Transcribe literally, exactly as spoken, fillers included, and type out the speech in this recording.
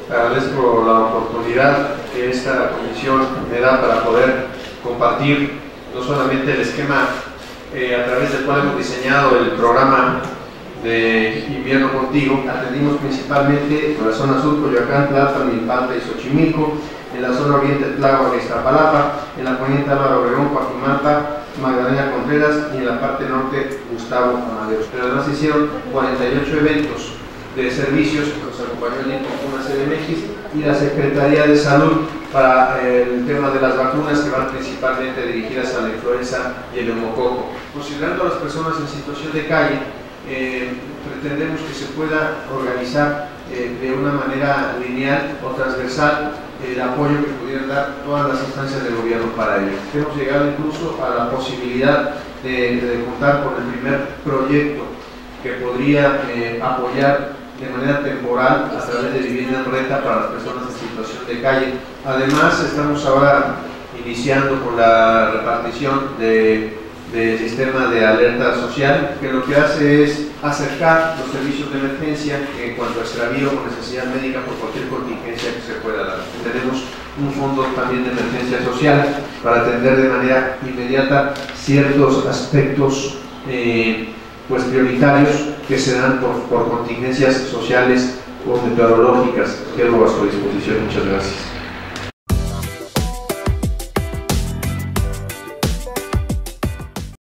agradezco la oportunidad que esta comisión me da para poder compartir no solamente el esquema eh, a través del cual hemos diseñado el programa de Invierno Contigo. Atendimos principalmente en la zona sur, Coyoacán, Tlalpan, Milpalta y Xochimilco, en la zona oriente, Tláhuac e Iztapalapa, en la poniente Álvaro Obregón, Coajimalpa, Magdalena Contreras y en la parte norte, Gustavo Amadero. Pero además se hicieron cuarenta y ocho eventos de servicios, nos acompañó el INCONFUNA C D M X y la Secretaría de Salud para el tema de las vacunas que van principalmente dirigidas a la influenza y el neumococo. Considerando a las personas en situación de calle, eh, pretendemos que se pueda organizar eh, de una manera lineal o transversal el apoyo que pudieran dar todas las instancias del gobierno para ello. Hemos llegado incluso a la posibilidad de, de contar con el primer proyecto que podría eh, apoyar de manera temporal a través de vivienda en renta para las personas en situación de calle. Además, estamos ahora iniciando con la repartición de, del sistema de alerta social, que lo que hace es acercar los servicios de emergencia en cuanto a extravío o necesidad médica por cualquier contingencia que se pueda dar. Tenemos un fondo también de emergencia social para atender de manera inmediata ciertos aspectos eh, pues prioritarios que se dan por, por contingencias sociales o meteorológicas. Quedo a su disposición. Muchas gracias.